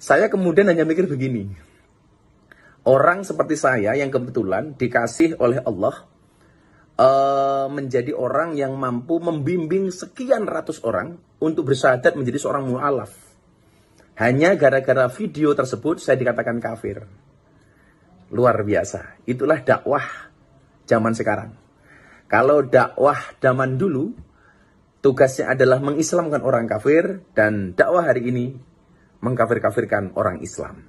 Saya kemudian hanya mikir begini. Orang seperti saya yang kebetulan dikasih oleh Allah menjadi orang yang mampu membimbing sekian ratus orang untuk bersyahadat menjadi seorang mu'alaf. Hanya gara-gara video tersebut saya dikatakan kafir. Luar biasa. Itulah dakwah zaman sekarang. Kalau dakwah zaman dulu, tugasnya adalah mengislamkan orang kafir, dan dakwah hari ini mengkafir-kafirkan orang Islam.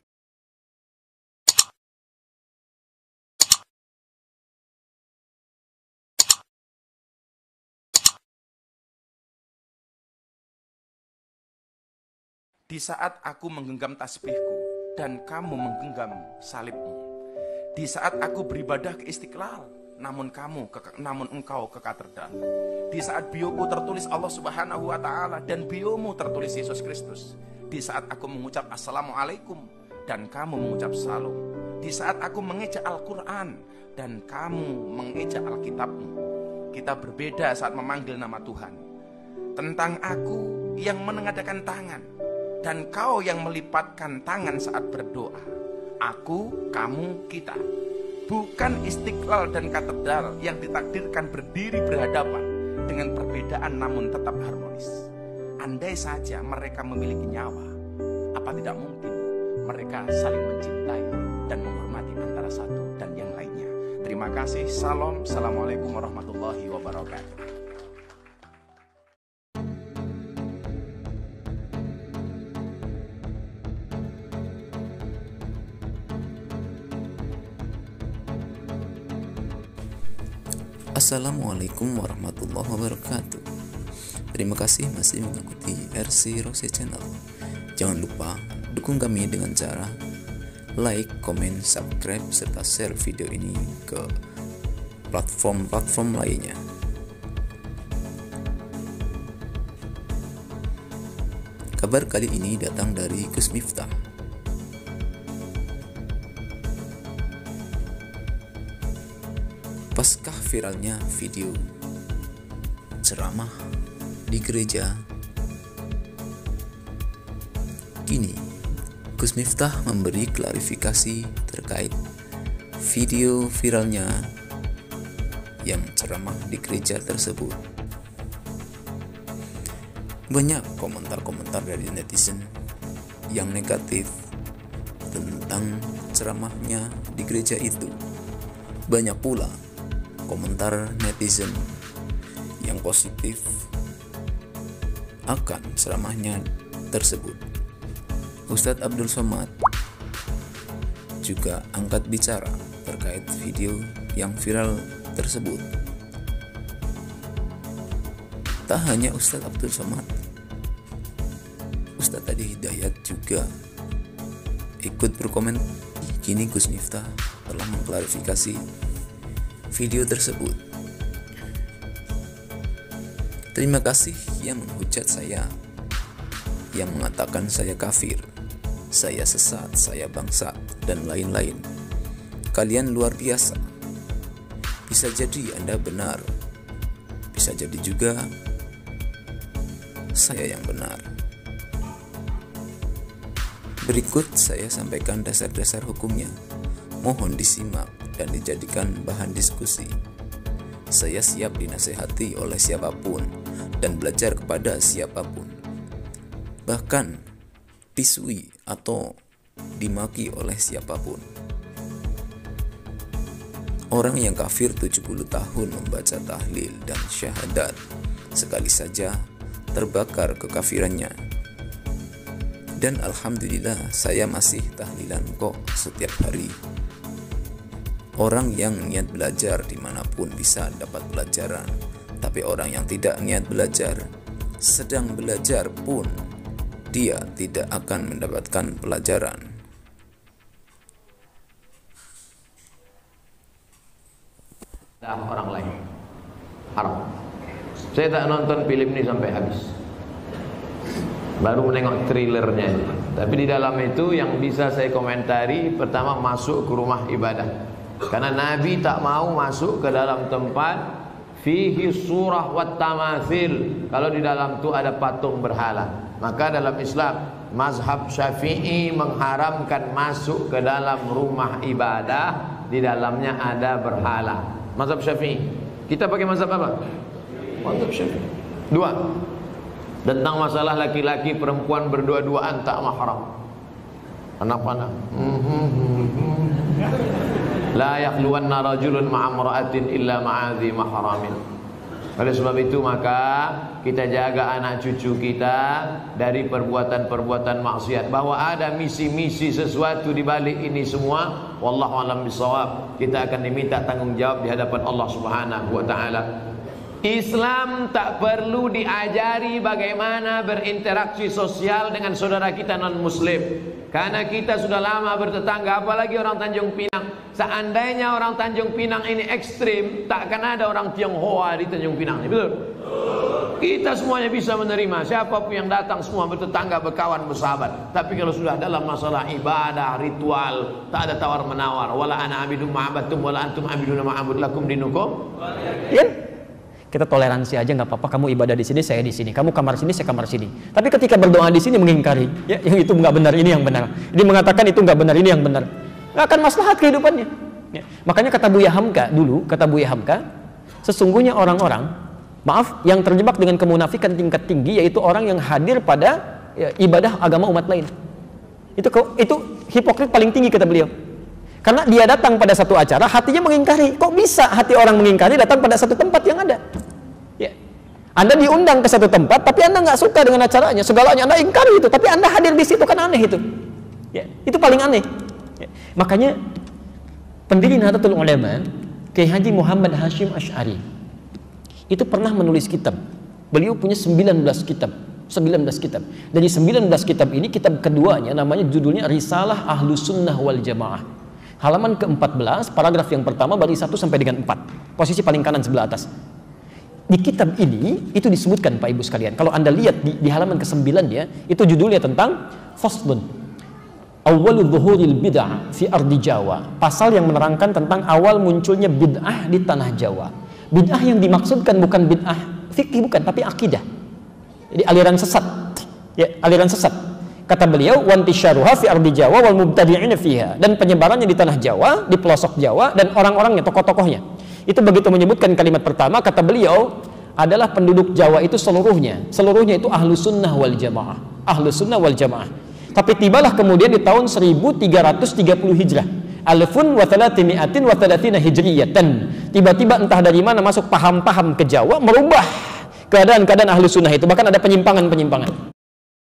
Di saat aku menggenggam tasbihku dan kamu menggenggam salibmu, di saat aku beribadah ke Istiqlal, namun engkau ke katedral, di saat bioku tertulis Allah Subhanahu wa Ta'ala dan biomu tertulis Yesus Kristus, di saat aku mengucap Assalamualaikum dan kamu mengucap Salam, di saat aku mengeja Al-Quran dan kamu mengeja Alkitabmu, kita berbeda saat memanggil nama Tuhan. Tentang aku yang menengadakan tangan dan kau yang melipatkan tangan saat berdoa. Aku, kamu, kita. Bukan Istiqlal dan katedral yang ditakdirkan berdiri berhadapan dengan perbedaan namun tetap harmonis. Andai saja mereka memiliki nyawa, apa tidak mungkin mereka saling mencintai dan menghormati antara satu dan yang lainnya. Terima kasih. Salam. Assalamualaikum warahmatullahi wabarakatuh. Assalamualaikum warahmatullahi wabarakatuh. Terima kasih masih mengikuti RC Rose Channel. Jangan lupa dukung kami dengan cara like, comment, subscribe, serta share video ini ke platform-platform lainnya. Kabar kali ini datang dari Gus Miftah. Pasca viralnya video ceramah di gereja, kini Gus Miftah memberi klarifikasi terkait video viralnya yang ceramah di gereja tersebut. Banyak komentar-komentar dari netizen yang negatif tentang ceramahnya di gereja itu. Banyak pula komentar netizen yang positif akan ceramahnya tersebut. Ustadz Abdul Somad juga angkat bicara terkait video yang viral tersebut. Tak hanya Ustadz Abdul Somad, Ustadz Adi Hidayat juga ikut berkomentar. Kini Gus Miftah telah mengklarifikasi video tersebut. Terima kasih yang menghujat saya, yang mengatakan saya kafir, saya sesat, saya bangsat, dan lain-lain. Kalian luar biasa. Bisa jadi Anda benar, bisa jadi juga saya yang benar. Berikut saya sampaikan dasar-dasar hukumnya. Mohon disimak dan dijadikan bahan diskusi. Saya siap dinasehati oleh siapapun dan belajar kepada siapapun. Bahkan disui atau dimaki oleh siapapun. Orang yang kafir 70 tahun membaca tahlil dan syahadat, sekali saja terbakar kekafirannya. Dan alhamdulillah saya masih tahlilan kok setiap hari. Orang yang niat belajar dimanapun bisa dapat pelajaran, tapi orang yang tidak niat belajar, sedang belajar pun, dia tidak akan mendapatkan pelajaran. Orang lain haram. Saya tak nonton film ini sampai habis, baru menengok trailernya. Tapi di dalam itu yang bisa saya komentari, pertama masuk ke rumah ibadah. Karena Nabi tak mau masuk ke dalam tempat fihi surah wat tamathil, kalau di dalam itu ada patung berhala. Maka dalam Islam mazhab Syafi'i mengharamkan masuk ke dalam rumah ibadah di dalamnya ada berhala. Mazhab Syafi'i. Kita pakai mazhab apa? Mazhab Syafi'i. Dua. Tentang masalah laki-laki perempuan berdua-duaan tak mahram. Anak-anak. La yakhluwanna rajulun ma'amra'atin illa ma'adhi mahramin. Oleh sebab itu maka kita jaga anak cucu kita dari perbuatan-perbuatan maksiat. Bahwa ada misi-misi sesuatu di balik ini semua, wallahu a'lam bishawab. Kita akan diminta tanggung jawab di hadapan Allah Subhanahu wa taala. Islam tak perlu diajari bagaimana berinteraksi sosial dengan saudara kita non muslim. Karena kita sudah lama bertetangga, apalagi orang Tanjung Pinang. Seandainya orang Tanjung Pinang ini ekstrim, tak akan ada orang Tionghoa di Tanjung Pinang, betul? Kita semuanya bisa menerima, siapapun yang datang semua bertetangga, berkawan, bersahabat. Tapi kalau sudah dalam masalah ibadah, ritual, tak ada tawar menawar. Wala ana abidum ma'abatum wala antum abiduna ma'abud lakum dinukum. Ya. Kita toleransi aja, nggak apa-apa. Kamu ibadah di sini, saya di sini. Kamu kamar sini, saya kamar sini. Tapi ketika berdoa di sini mengingkari, ya, yang itu nggak benar, ini yang benar. Dia mengatakan itu nggak benar, ini yang benar. Nggak akan maslahat kehidupannya. Ya. Makanya kata Buya Hamka dulu, kata Buya Hamka, sesungguhnya orang-orang, maaf, yang terjebak dengan kemunafikan tingkat tinggi, yaitu orang yang hadir pada ibadah agama umat lain. Itu hipokrit paling tinggi kata beliau. Karena dia datang pada satu acara, hatinya mengingkari. Kok bisa hati orang mengingkari datang pada satu tempat yang ada? Ya. Anda diundang ke satu tempat, tapi Anda nggak suka dengan acaranya, segalanya Anda ingkari itu, tapi Anda hadir di situ, kan aneh itu. Ya. Itu paling aneh. Ya. Makanya pendiri Nahdlatul Ulama, Kiai Haji Muhammad Hashim Asy'ari, itu pernah menulis kitab. Beliau punya 19 kitab. 19 kitab. Dari 19 kitab ini, kitab keduanya namanya judulnya Risalah Ahlus Sunnah wal Jamaah. Halaman ke-14, paragraf yang pertama, baris 1 sampai dengan 4. Posisi paling kanan sebelah atas. Di kitab ini, itu disebutkan Pak Ibu sekalian. Kalau Anda lihat di halaman ke-9 ya, itu judulnya tentang Faslun Awwalu Dhuhuril Bid'ah fi Ardi Jawa. Pasal yang menerangkan tentang awal munculnya bid'ah di tanah Jawa. Bid'ah yang dimaksudkan bukan bid'ah fikih, bukan, tapi akidah. Jadi aliran sesat. Ya, aliran sesat. Kata beliau, wantisyaruha fi ardi Jawa wal mubtadi'ina fiha, dan penyebarannya di tanah Jawa, di pelosok Jawa, dan orang-orangnya, tokoh-tokohnya. Itu begitu menyebutkan kalimat pertama, kata beliau, adalah penduduk Jawa itu seluruhnya itu ahlu sunnah wal jamaah, ahlu sunnah wal jamaah. Tapi tibalah kemudian di tahun 1330 Hijrah, alfun wa thalathimi'atin wa thalathina hijriyatan, tiba-tiba entah dari mana masuk paham-paham ke Jawa, merubah keadaan-keadaan ahlu sunnah itu, bahkan ada penyimpangan-penyimpangan.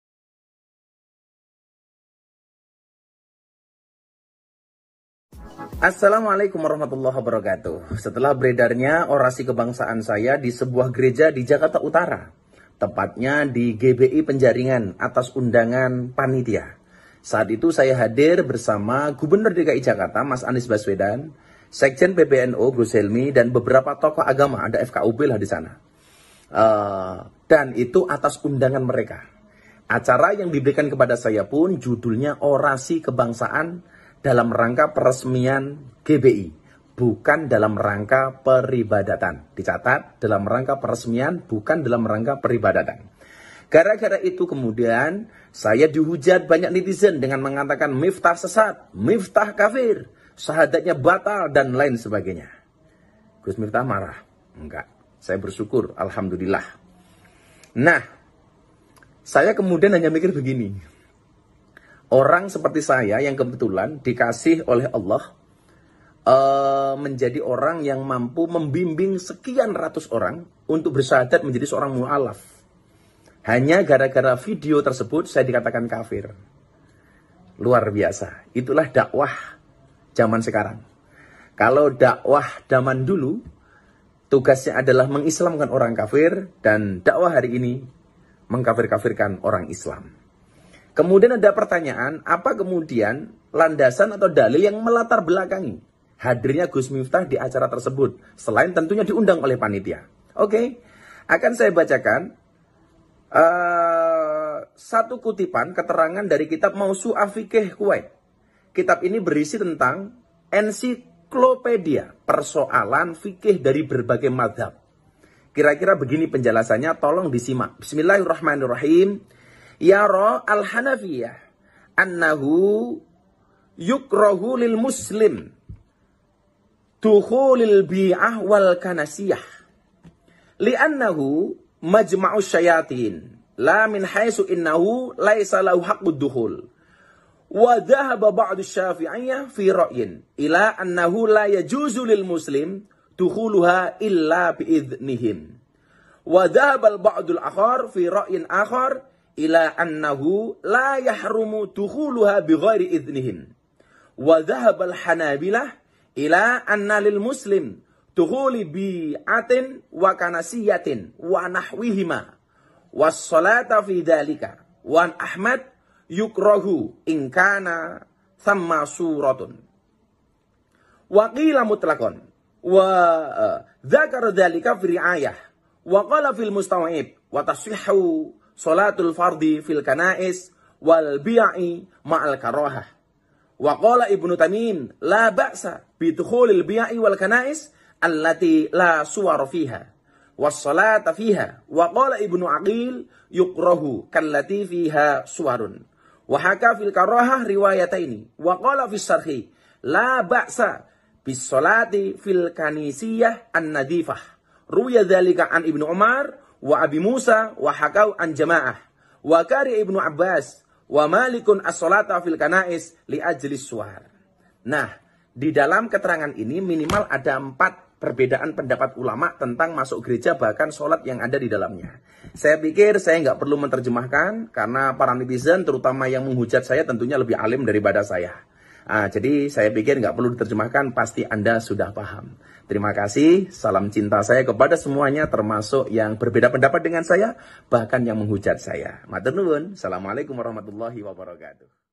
Assalamualaikum warahmatullahi wabarakatuh. Setelah beredarnya orasi kebangsaan saya di sebuah gereja di Jakarta Utara, tepatnya di GBI Penjaringan atas undangan panitia. Saat itu saya hadir bersama Gubernur DKI Jakarta Mas Anies Baswedan, Sekjen PBNU Gus Helmi, dan beberapa tokoh agama, ada FKUB lah di sana. Dan itu atas undangan mereka. Acara yang diberikan kepada saya pun judulnya Orasi Kebangsaan dalam rangka peresmian GBI, bukan dalam rangka peribadatan. Dicatat, dalam rangka peresmian, bukan dalam rangka peribadatan. Gara-gara itu kemudian saya dihujat banyak netizen dengan mengatakan Miftah sesat, Miftah kafir, syahadatnya batal, dan lain sebagainya. Gus Miftah marah? Enggak, saya bersyukur, alhamdulillah. Nah, saya kemudian hanya mikir begini. Orang seperti saya yang kebetulan dikasih oleh Allah menjadi orang yang mampu membimbing sekian ratus orang untuk bersyahadat menjadi seorang mu'alaf. Hanya gara-gara video tersebut saya dikatakan kafir. Luar biasa. Itulah dakwah zaman sekarang. Kalau dakwah zaman dulu, tugasnya adalah mengislamkan orang kafir, dan dakwah hari ini mengkafir-kafirkan orang Islam. Kemudian ada pertanyaan, apa kemudian landasan atau dalil yang melatar belakangi hadirnya Gus Miftah di acara tersebut, selain tentunya diundang oleh panitia. Oke, akan saya bacakan satu kutipan keterangan dari kitab Mausu'ah Fiqih Kuwait. Kitab ini berisi tentang ensiklopedia persoalan fikih dari berbagai mazhab. Kira-kira begini penjelasannya, tolong disimak. Bismillahirrahmanirrahim. yara al-Hanafiyah annahu yukrahu lil muslim dukhulil bi'ah wal kanasiyah li'annahu majma'u syayatin la min haitsu innahu laisa lahu haqqud dukhul. Wa dhahaba ba'du syafi'iyah fi ra'yin ila annahu la yajuzu lil muslim dukhuluha illa bi'idhnihim. Wa dhahaba al-ba'dul akhar fi ra'yin akhar ila annahu la yahrumu dukhuluha bighairi idhnihim. Wa dhahaba al-hanabilah ila anna lil muslim dukhuli bi'atin wa kanasiyatin wa nahwihima was salata fi dhalika. Wa Ahmad yukrahu in kana thamma suratun. Wa qila mutlaqan wa dzakara dhalika fi ri'ayah wa qala fil mustaw'ib wa tasihhu salatul fardi fil kanais wal bi'i ma'al karahah. Wa qala Ibnu Tamim la ba'sa bi dukhulil bi'i wal kanais allati la suwar fiha was salata fiha. Wa qala Ibnu Aqil yukrahu kallati fiha suwarun. Wa haka fil karahah riwayataini. Wa qala fis sarhi la ba'sa bis salati fil kanisiyah an-nadifah. Ruya dzalika an Ibnu Umar wa Abi Musa wa hakau an jamaah. Wa kari Ibnu Abbas wa malikun as-salata fil kanais li ajlis suar. Nah, di dalam keterangan ini minimal ada 4 perbedaan pendapat ulama tentang masuk gereja bahkan sholat yang ada di dalamnya. Saya pikir saya nggak perlu menerjemahkan karena para netizen terutama yang menghujat saya tentunya lebih alim daripada saya. Jadi saya pikir nggak perlu diterjemahkan, pasti Anda sudah paham. Terima kasih, salam cinta saya kepada semuanya termasuk yang berbeda pendapat dengan saya bahkan yang menghujat saya. Matur nuwun. Assalamualaikum warahmatullahi wabarakatuh.